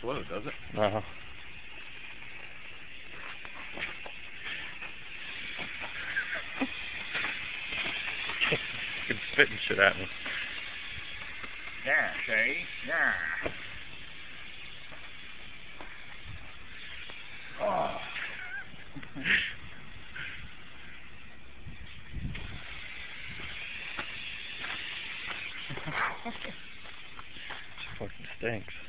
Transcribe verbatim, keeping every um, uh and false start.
explode, does it? No. It's spitting shit at me. Yeah, Shay. Yeah. Oh. Fucking stinks.